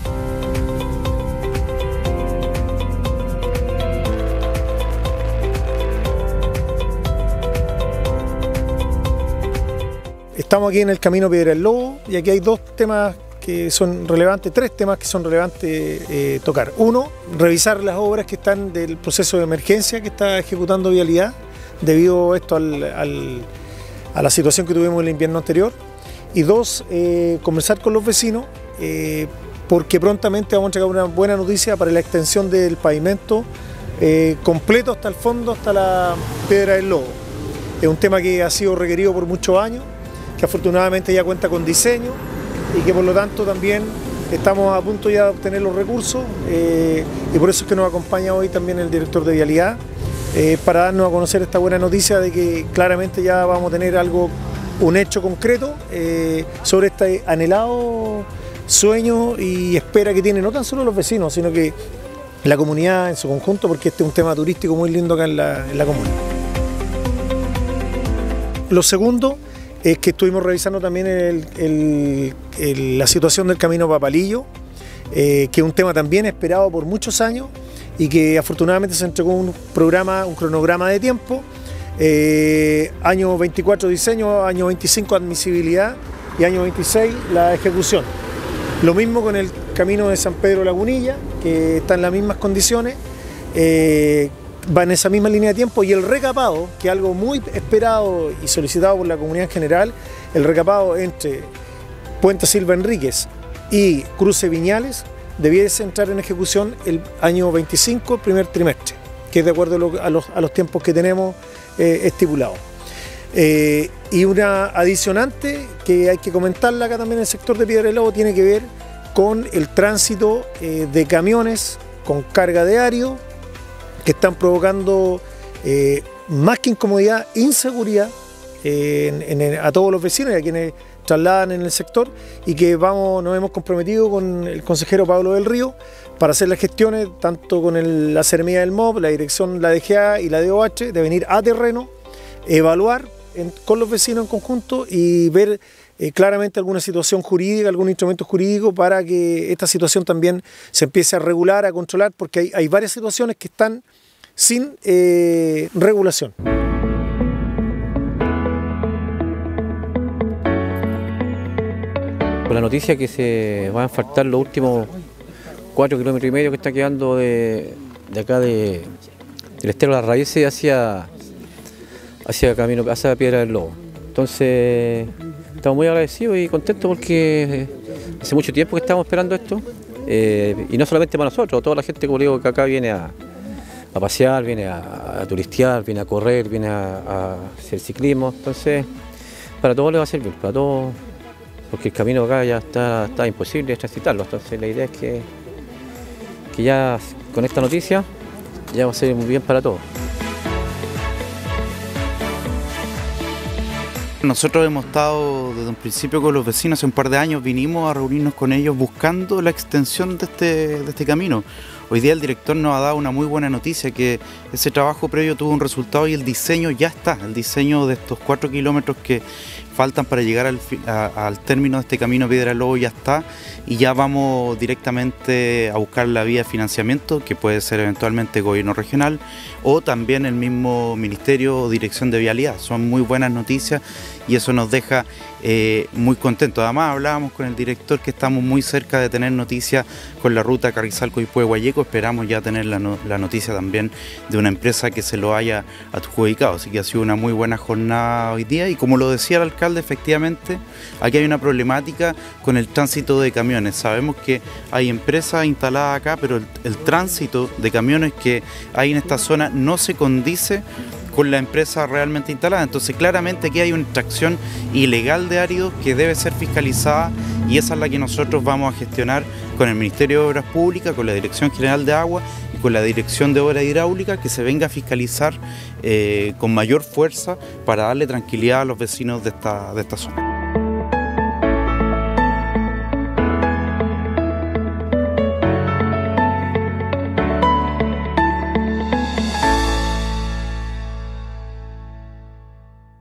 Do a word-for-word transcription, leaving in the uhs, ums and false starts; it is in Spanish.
Estamos aquí en el camino Piedra del Lobo y aquí hay dos temas que son relevantes, tres temas que son relevantes eh, tocar. Uno, revisar las obras que están del proceso de emergencia que está ejecutando Vialidad debido a esto al, al, a la situación que tuvimos el invierno anterior. Y dos, eh, conversar con los vecinos eh, porque prontamente vamos a entregar una buena noticia para la extensión del pavimento eh, completo hasta el fondo, hasta la Piedra del Lobo. Es un tema que ha sido requerido por muchos años, que afortunadamente ya cuenta con diseño y que por lo tanto también estamos a punto ya de obtener los recursos eh, y por eso es que nos acompaña hoy también el director de Vialidad eh, para darnos a conocer esta buena noticia de que claramente ya vamos a tener algo, un hecho concreto eh, sobre este anhelado sueño y espera que tienen no tan solo los vecinos, sino que la comunidad en su conjunto, porque este es un tema turístico muy lindo acá en la, en la comuna. Lo segundo es que estuvimos revisando también el, el, el, la situación del camino Papalillo, eh, que es un tema también esperado por muchos años y que afortunadamente se entregó un programa, un cronograma de tiempo, eh, año veinticuatro diseño, año veinticinco admisibilidad y año veintiséis la ejecución. Lo mismo con el camino de San Pedro Lagunilla, que está en las mismas condiciones, eh, va en esa misma línea de tiempo, y el recapado, que es algo muy esperado y solicitado por la comunidad en general, el recapado entre Puente Silva Enríquez y Cruce Viñales debiese entrar en ejecución el año veinticinco, primer trimestre, que es de acuerdo a, lo, a, los, a los tiempos que tenemos eh, estipulados. Eh, y una adicionante que hay que comentarla acá también en el sector de Piedra del Lobo tiene que ver con el tránsito eh, de camiones con carga de árido, que están provocando eh, más que incomodidad, inseguridad eh, en, en, a todos los vecinos y a quienes trasladan en el sector, y que vamos, nos hemos comprometido con el consejero Pablo del Río para hacer las gestiones tanto con el, la Seremía del M O B, la dirección, la D G A y la D O H, de venir a terreno, evaluar en, con los vecinos en conjunto y ver eh, claramente alguna situación jurídica, algún instrumento jurídico para que esta situación también se empiece a regular, a controlar, porque hay, hay varias situaciones que están sin eh, regulación. Con la noticia que se van a faltar los últimos cuatro kilómetros y medio que está quedando de, de acá de, del Estero de las Raíces hacia, hacia camino, hacia Piedra del Lobo. Entonces estamos muy agradecidos y contentos porque hace mucho tiempo que estamos esperando esto, eh, y no solamente para nosotros, toda la gente, como digo, que acá viene a, a pasear, viene a, a turistear, viene a correr, viene a, a hacer ciclismo. Entonces para todos les va a servir, para todos, porque el camino acá ya está, está imposible de transitarlo. Entonces la idea es que, que ya con esta noticia ya va a ser muy bien para todos. Nosotros hemos estado desde un principio con los vecinos, hace un par de años vinimos a reunirnos con ellos buscando la extensión de este, de este camino. Hoy día el director nos ha dado una muy buena noticia, que ese trabajo previo tuvo un resultado y el diseño ya está, el diseño de estos cuatro kilómetros que faltan para llegar al, a, al término de este camino Piedra del Lobo ya está, y ya vamos directamente a buscar la vía de financiamiento, que puede ser eventualmente gobierno regional o también el mismo Ministerio o Dirección de Vialidad. Son muy buenas noticias y eso nos deja eh, muy contentos. Además hablábamos con el director que estamos muy cerca de tener noticias con la ruta Carrizalco-Coyhaique. Esperamos ya tener la, no, la noticia también de una empresa que se lo haya adjudicado, así que ha sido una muy buena jornada hoy día. Y como lo decía el alcalde, efectivamente aquí hay una problemática con el tránsito de camiones. Sabemos que hay empresas instaladas acá, pero el, el tránsito de camiones que hay en esta zona no se condice con la empresa realmente instalada. Entonces claramente aquí hay una extracción ilegal de áridos que debe ser fiscalizada, y esa es la que nosotros vamos a gestionar con el Ministerio de Obras Públicas, con la Dirección General de Agua y con la Dirección de Obras Hidráulicas, que se venga a fiscalizar eh, con mayor fuerza para darle tranquilidad a los vecinos de esta, de esta zona.